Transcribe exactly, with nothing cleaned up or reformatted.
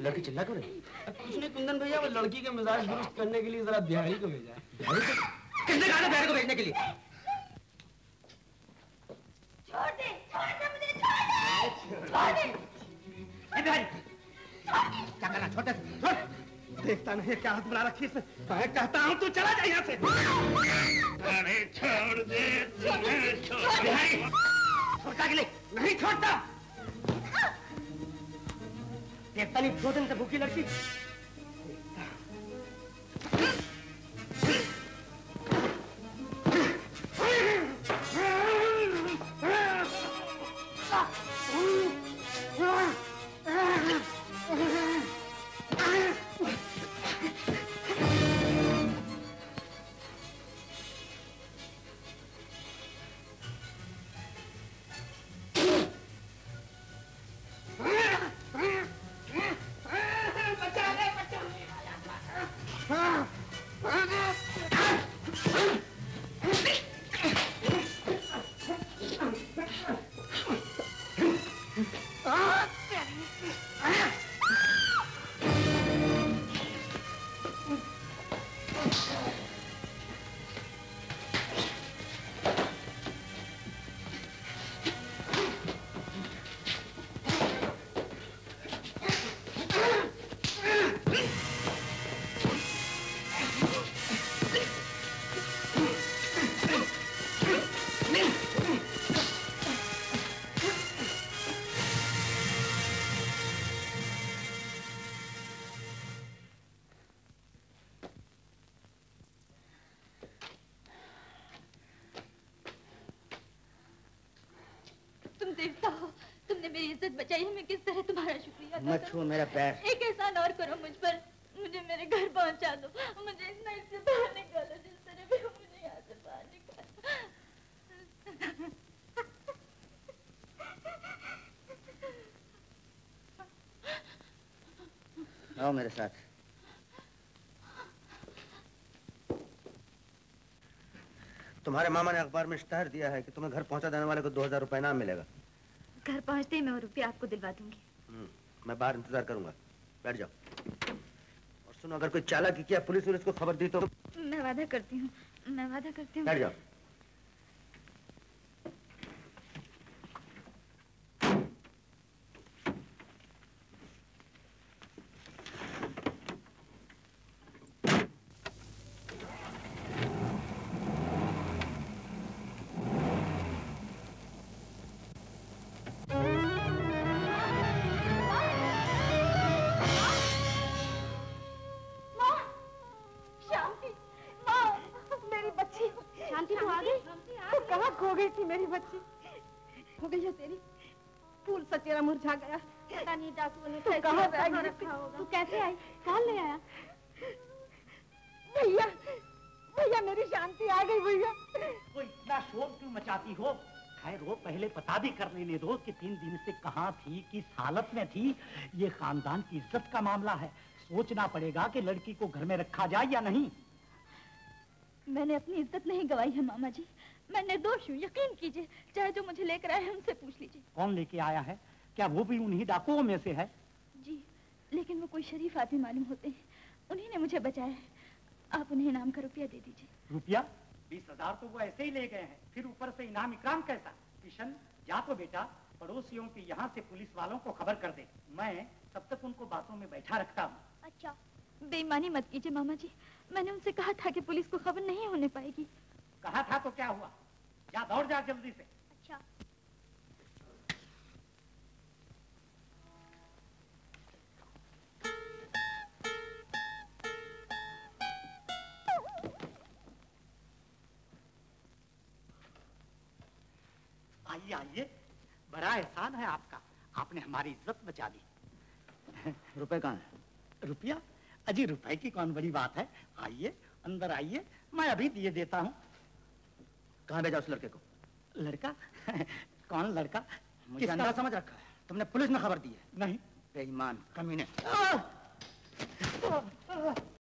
लड़की चिल्ला क्यों रही? कुछ नहीं कुंदन भैया, वो लड़की के मिजाज दुरुस्त करने के लिए जरा बिहारी को भेजा है। बिहारी को? किसने कहा था बिहारी को भेजने के लिए? छोड़ दे, छोड़ दे मुझे, छोड़ दे, छोड़ दे। ए बिहारी, क्या करना? छोड़ दे, छोड़। देखता नहीं क्या हाथ बना रखी इसमें। मैं कहता हूँ तू चला जा यहाँ से। अरे छोड़ दे, छोड़ बिहारी। छोड़ता कि नहीं? नहीं छोड़ता। देखता नहीं दो दिन से भूखी लड़की। बचाई, मैं किस तरह तुम्हारा शुक्रिया अदा मत छू मेरा पैर। एक एहसान और करो मुझ पर, मुझे मेरे घर पहुंचा दो, मुझे इतना इससे बाहर निकालो जिस तरह भी मुझे यहाँ से बाहर निकालो। आओ मेरे साथ। तुम्हारे मामा ने अखबार में इश्तहार दिया है कि तुम्हें घर पहुंचा देने वाले को दो हजार रुपए इनाम मिलेगा। घर पहुंचते ही मैं वो रुपया आपको दिलवा दूंगी। मैं बाहर इंतजार करूंगा, बैठ जाओ। और सुनो, अगर कोई चालाकी किया पुलिस पुलिस को खबर दी तो? मैं वादा करती हूँ, मैं वादा करती हूँ। बैठ जाओ। मुरझा गया, पता नहीं डाकुओं ने तो कहाँ रखा होगा। तू कैसे आई? कहाँ ले आया? भैया, भैया मेरी शांति आ गई भैया। तो इतना शोर क्यों मचाती हो? खैर वो पहले पता भी कर लेने दो कि तीन दिन से कहाँ थी, किस हालत में थी। ये खानदान की इज्जत का मामला है, सोचना पड़ेगा कि लड़की को घर में रखा जाए या नहीं। मैंने अपनी इज्जत नहीं गवाई है मामा जी, मैं निर्दोष हूँ, यकीन कीजिए। चाहे जो मुझे लेकर आए हैं उनसे पूछ लीजिए। कौन लेके आया है? क्या वो भी उन्हीं डाकुओं में से है? जी, लेकिन वो कोई शरीफ आदमी मालूम होते हैं, उन्हीं ने मुझे बचाया है। आप उन्हें इनाम का रुपया दे दीजिए। रुपया? बीस हजार तो वो ऐसे ही ले गए हैं, फिर ऊपर से इनाम इकराम कैसा? किशन, जा तो बेटा पड़ोसियों के यहाँ से पुलिस वालों को खबर कर दे, मैं तब तक उनको बातों में बैठा रखता हूँ। अच्छा, बेईमानी मत कीजिए मामा जी, मैंने उनसे कहा था कि पुलिस को खबर नहीं होने पाएगी। कहा था तो क्या हुआ? जा दौड़ जा जल्दी से। अच्छा। आइए आइए, बड़ा एहसान है आपका, आपने हमारी इज्जत बचा दी। रुपए कहाँ है? रुपया? अजी रुपए की कौन बड़ी बात है, आइए अंदर आइए, मैं अभी दिए देता हूँ। कहाँ भेजा उस लड़के को? लड़का? कौन लड़का? मुझे अंधा समझ रखा है, तुमने पुलिस में खबर दी है? नहीं। बेईमान कमीने।